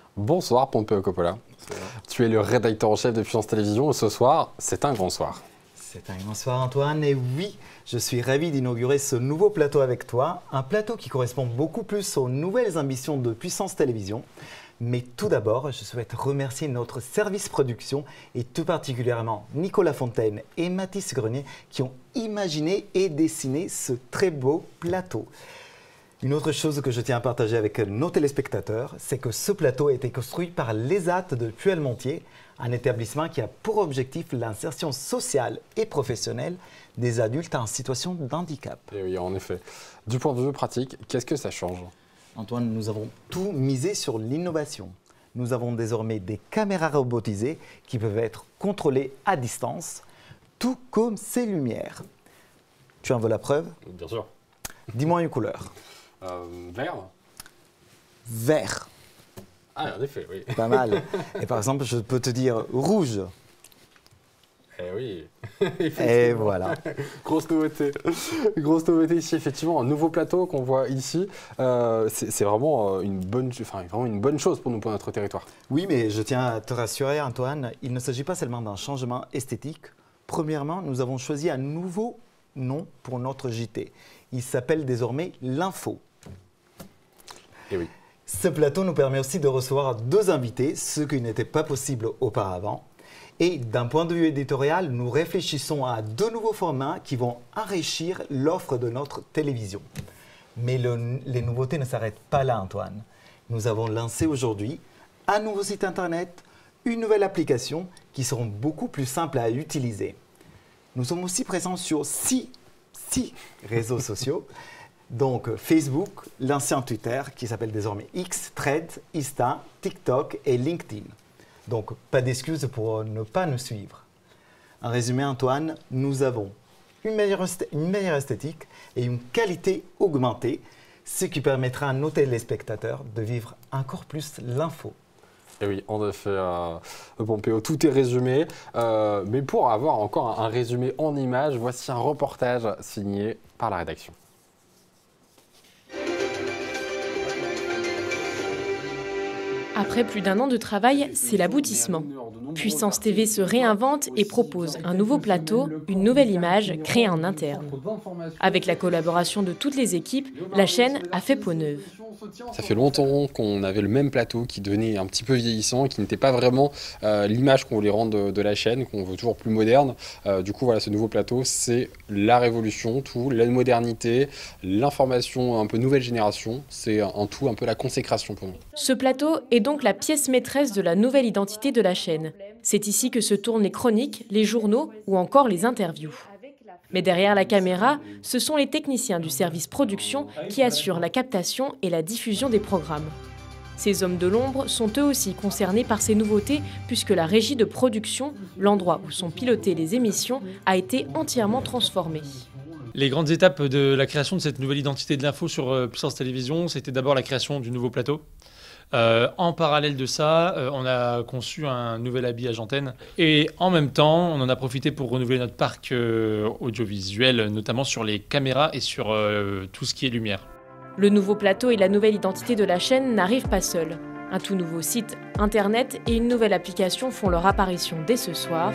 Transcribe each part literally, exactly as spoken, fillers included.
Bonsoir Pompeo Coppola. Tu es le rédacteur en chef de Puissance Télévision et ce soir, c'est un grand soir. C'est un grand soir Antoine et oui, je suis ravi d'inaugurer ce nouveau plateau avec toi. Un plateau qui correspond beaucoup plus aux nouvelles ambitions de Puissance Télévision. Mais tout d'abord, je souhaite remercier notre service production et tout particulièrement Nicolas Fontaine et Mathis Grenier qui ont imaginé et dessiné ce très beau plateau. Une autre chose que je tiens à partager avec nos téléspectateurs, c'est que ce plateau a été construit par l'E S A T de Puellemontier, un établissement qui a pour objectif l'insertion sociale et professionnelle des adultes en situation de handicap. Et oui, en effet. Du point de vue pratique, qu'est-ce que ça change ? Antoine, nous avons tout misé sur l'innovation. Nous avons désormais des caméras robotisées qui peuvent être contrôlées à distance, tout comme ces lumières. Tu en veux la preuve ? Bien sûr. Dis-moi une couleur. Euh, vert. Vert. Ah, en effet, oui. Pas mal. Et par exemple, je peux te dire rouge. Eh oui. Et voilà. Grosse nouveauté. Grosse nouveauté ici, effectivement, un nouveau plateau qu'on voit ici. Euh, c'est vraiment une, bonne, enfin, vraiment une bonne chose pour nous, pour notre territoire. Oui, mais je tiens à te rassurer, Antoine, il ne s'agit pas seulement d'un changement esthétique. Premièrement, nous avons choisi un nouveau nom pour notre J T. Il s'appelle désormais l'Info. Et oui. Ce plateau nous permet aussi de recevoir deux invités, ce qui n'était pas possible auparavant. Et d'un point de vue éditorial, nous réfléchissons à deux nouveaux formats qui vont enrichir l'offre de notre télévision. Mais le, les nouveautés ne s'arrêtent pas là, Antoine. Nous avons lancé aujourd'hui un nouveau site internet, une nouvelle application qui seront beaucoup plus simples à utiliser. Nous sommes aussi présents sur six, six réseaux sociaux. Donc Facebook, l'ancien Twitter qui s'appelle désormais X, Threads, Insta, TikTok et LinkedIn. Donc pas d'excuses pour ne pas nous suivre. En résumé Antoine, nous avons une meilleure, une meilleure esthétique et une qualité augmentée, ce qui permettra à nos téléspectateurs de vivre encore plus l'info. Et oui, en effet, euh, Pompeo, tout est résumé. Euh, mais pour avoir encore un, un résumé en images, voici un reportage signé par la rédaction. Après plus d'un an de travail, c'est l'aboutissement. Puissance T V se réinvente et propose un nouveau plateau, une nouvelle image créée en interne. Avec la collaboration de toutes les équipes, la chaîne a fait peau neuve. Ça fait longtemps qu'on avait le même plateau qui devenait un petit peu vieillissant et qui n'était pas vraiment euh, l'image qu'on voulait rendre de, de la chaîne, qu'on veut toujours plus moderne. Euh, du coup, voilà, ce nouveau plateau, c'est la révolution, tout, la modernité, l'information un peu nouvelle génération. C'est un tout, un peu la consécration pour nous. Ce plateau est donc la pièce maîtresse de la nouvelle identité de la chaîne. C'est ici que se tournent les chroniques, les journaux ou encore les interviews. Mais derrière la caméra, ce sont les techniciens du service production qui assurent la captation et la diffusion des programmes. Ces hommes de l'ombre sont eux aussi concernés par ces nouveautés puisque la régie de production, l'endroit où sont pilotées les émissions, a été entièrement transformée. Les grandes étapes de la création de cette nouvelle identité de l'info sur Puissance Télévision, c'était d'abord la création du nouveau plateau. Euh, en parallèle de ça, euh, on a conçu un nouvel habillage antenne et en même temps, on en a profité pour renouveler notre parc euh, audiovisuel, notamment sur les caméras et sur euh, tout ce qui est lumière. Le nouveau plateau et la nouvelle identité de la chaîne n'arrivent pas seuls. Un tout nouveau site internet et une nouvelle application font leur apparition dès ce soir.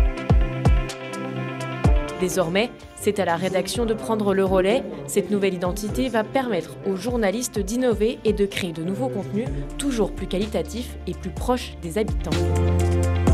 Désormais, c'est à la rédaction de prendre le relais. Cette nouvelle identité va permettre aux journalistes d'innover et de créer de nouveaux contenus toujours plus qualitatifs et plus proches des habitants.